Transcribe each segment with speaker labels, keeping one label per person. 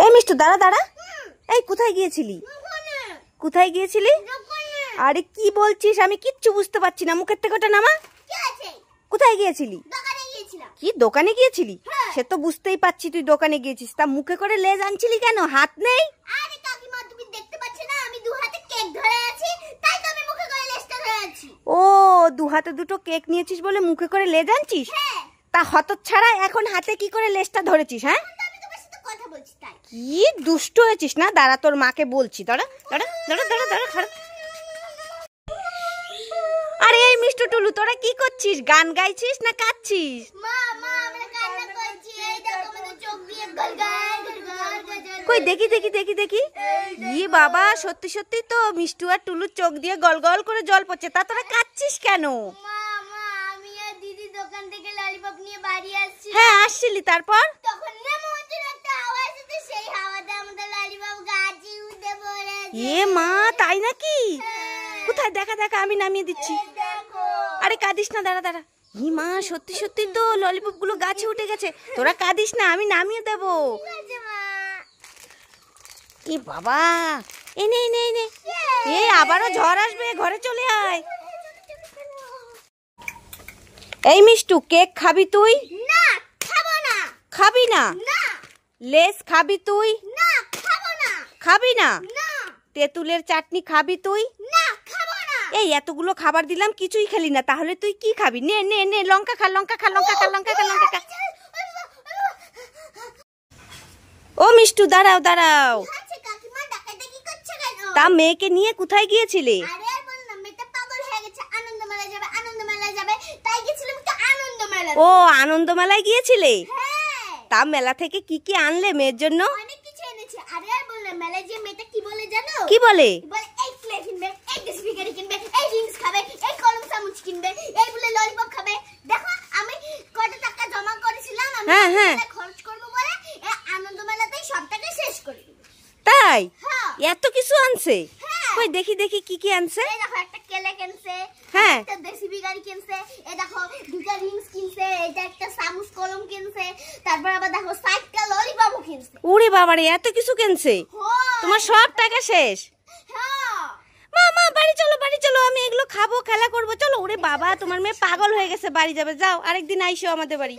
Speaker 1: এই মিষ্টু দাঁড়া দাঁড়া, এই কোথায় গিয়েছিলি? কোথায় গিয়েছিলি? আরে কি বলছিস, আমি কিচ্ছু বুঝতে পারছি না, মুখের থেকে ওটা নামা। কোথায় গিয়েছিলি? কি দোকানে গিয়েছিলি? সে তো বুঝতেই পারছি তুই দোকানে গিয়েছিস, তা মুখে করে লেজ আনছিলি কেন? হাত নেই?
Speaker 2: আরে কাকিমা তুমি দেখতে পাচ্ছ না আমি দু হাতে কেক ধরে আছি, তাই তো আমি মুখে করে লেজটা ধরে আছি।
Speaker 1: ও দু হাতে দুটো কেক নিয়েছিস বলে মুখে করে লেজ আনছিস? তা হতচ্ছাড়া এখন হাতে কি করে লেজটা ধরেছিস? হ্যাঁ
Speaker 2: আমি তোমার সাথে কথা বলছি তাই।
Speaker 1: কি দুষ্ট হয়েছিস না, দাঁড়া তোর মাকে বলছি। দাঁড়া দাঁড়া দাঁড়া দাঁড়া দাঁড়া। আরে এই মিষ্টু টুলু তোরা কি করছিস? গান গাইছিস না কাঁদছিস?
Speaker 2: মা মা আমরা কান্না করছি, এই দেখো আমাদের চোখ দিয়ে গলগল গলগল গলগল।
Speaker 1: কই দেখি দেখি দেখি দেখি। ই বাবা, সত্যি সত্যি তো মিষ্টু আর টুলুর চোখ দিয়ে গলগল করে জল পড়ছে। তা তোরা কাঁদছিস কেন?
Speaker 2: মা মা আমি আর দিদি দোকান থেকে ললিপপ নিয়ে বাড়ি আসছি।
Speaker 1: হ্যাঁ আসছিলি, তারপর?
Speaker 2: তখন না মন্দির একটা আওয়াজ হচ্ছে, সেই হাওয়াতে আমাদের ললিপপ গাছে উঠে পড়েছে।
Speaker 1: এ মা তাই নাকি? কোথায় দেখা দেখা, আমি নামিয়ে দিচ্ছি। আরে কাঁদিস না, দাঁড়া দাঁড়া। ই মা সত্যি সত্যি তো ললিপপ গুলো গাছে উঠে গেছে। তোরা কাঁদিস না, আমি নামিয়ে দেবো। এ বাবা, এনে এনে এনে। এ আবারও ঝড় আসবে, ঘরে চলে আয়। এই মিষ্টু কেক খাবি তুই?
Speaker 2: না খাবো না।
Speaker 1: খাবি না?
Speaker 2: না
Speaker 1: লেস খাবি তুই?
Speaker 2: না খাবো না।
Speaker 1: খাবি না?
Speaker 2: না
Speaker 1: তেঁতুলের চাটনি খাবি তুই?
Speaker 2: না খাবো না।
Speaker 1: এই এতগুলো খাবার দিলাম, কিছুই খেলি না, তাহলে তুই কি খাবি? নে নে নে, লঙ্কা খা, লঙ্কা খা, লঙ্কা খা, লঙ্কা খা, লঙ্কা খা। ও মিষ্টু দাঁড়াও দাঁড়াও।
Speaker 2: কাকিমা ডাকাডাকি করছে কেন?
Speaker 1: তা মেয়েকে নিয়ে কোথায় গিয়েছিলে?
Speaker 2: আরে আর বল না, মেয়েটা পাগল হয়ে গেছে, আনন্দমেলায় যাবে আনন্দমেলায় যাবে, তাই গেছিলাম তো আনন্দমেলায়।
Speaker 1: ও আনন্দমেলায় গিয়েছিলে?
Speaker 2: হ্যাঁ।
Speaker 1: তা মেলা থেকে কি কি আনলে মেয়ের জন্য?
Speaker 2: অনেক কিছু এনেছি। আরে আর বল না, মেলায় যে মেয়েটা কি বলে জানো?
Speaker 1: কি বলে?
Speaker 2: বলে এই প্লে কিনবে, এই স্পিকার কিনবে, এই রিংস খাবে, এই কলম চামচ কিনবে, এই বলে ললিপপ খাবে। দেখো আমি কত টাকা জমা করেছিলাম, আমি খরচ করব বলে এই আনন্দমেলাতেই সব টাকা শেষ করে দিই।
Speaker 1: তাই?
Speaker 2: হ্যাঁ।
Speaker 1: এত কিছু আনছে?
Speaker 2: হ্যাঁ।
Speaker 1: কই দেখি দেখি কি কি আনছে।
Speaker 2: এই দেখো একটা কেলে কিনছে,
Speaker 1: হ্যাঁ।
Speaker 2: একটা দেশি বিগাড়ি কিনছে, এই দেখো দুটো রিংস কিনছে, এটা একটা চামচ কলম কিনছে, তারপর আবার দেখো 60টা ললিপপও কিনছে।
Speaker 1: ওরে বাবারে, এত কিছু কিনছে? তোমার সব টাকা শেষ?
Speaker 2: হ্যাঁ।
Speaker 1: মা মা বাড়ি চলো, বাড়ি চলো, আমি এগুলো খাবো, খেলা করবো, চলো। ওরে বাবা, তোমার মেয়ে পাগল হয়ে গেছে, বাড়ি যাবে। যাও, আরেকদিন আইসো আমাদের বাড়ি।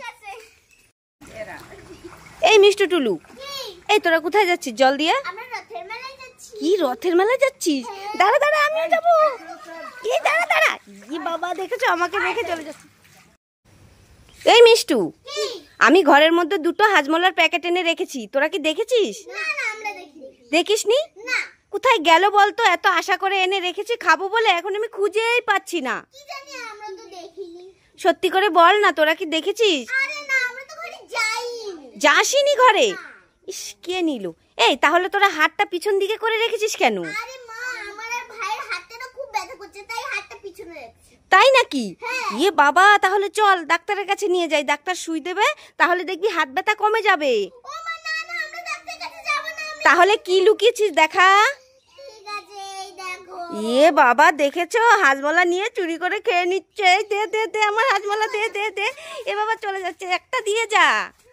Speaker 1: এই মিষ্টু টুলু, এই তোরা কোথায় যাচ্ছিস? জল দিয়ে।
Speaker 2: আমরা রথের মেলায় যাচ্ছি।
Speaker 1: কি রথের মেলায় যাচ্ছিস? দাঁড়া দাঁড়া, আমিও যাবো। এই দাঁড়া দাঁড়া। ই বাবা, দেখেছো আমাকে রেখে চলে যাচ্ছে। এই মিষ্টু, আমি ঘরের মধ্যে দুটো হাজমোলার প্যাকেট এনে রেখেছি, তোরা কি দেখেছিস?
Speaker 2: না না আমরা দেখিনি।
Speaker 1: দেখিসনি?
Speaker 2: না।
Speaker 1: কোথায় গেল বলতো? এত আশা করে এনে রেখেছি খাবো বলে, এখন আমি খুঁজেই পাচ্ছি না।
Speaker 2: কি জানি, আমরা তো দেখিনি।
Speaker 1: সত্যি করে বল না, তোরা কি দেখেছিস?
Speaker 2: আরে না, আমরা তো ঘরে যাইনি।
Speaker 1: যাসনি ঘরে? ইস, কে নিল? এই তাহলে তোরা হাতটা পিছন দিকে করে রেখেছিস কেন?
Speaker 2: আরে মা, আমার আর ভাইয়ের হাতটা না খুব ব্যথা করছে, তাই হাতটা পিছনে রাখছি।
Speaker 1: তাই নাকি?
Speaker 2: হ্যাঁ।
Speaker 1: ইয়ে বাবা, তাহলে চল ডাক্তারের কাছে নিয়ে যাই, ডাক্তার সুই দেবে, তাহলে দেখবি হাত ব্যথা কমে যাবে।
Speaker 2: ও মা না না, আমরা ডাক্তারের কাছে যাব না।
Speaker 1: তাহলে কি লুকিয়েছিস দেখা?
Speaker 2: ঠিক আছে, এই দেখো।
Speaker 1: ইয়ে বাবা, দেখেছো হাজমলা নিয়ে চুরি করে খেয়ে নিচ্ছে। দে দে দে, আমার হাজমলা দে দে দে। এ বাবা চলে যাচ্ছে, একটা দিয়ে যা।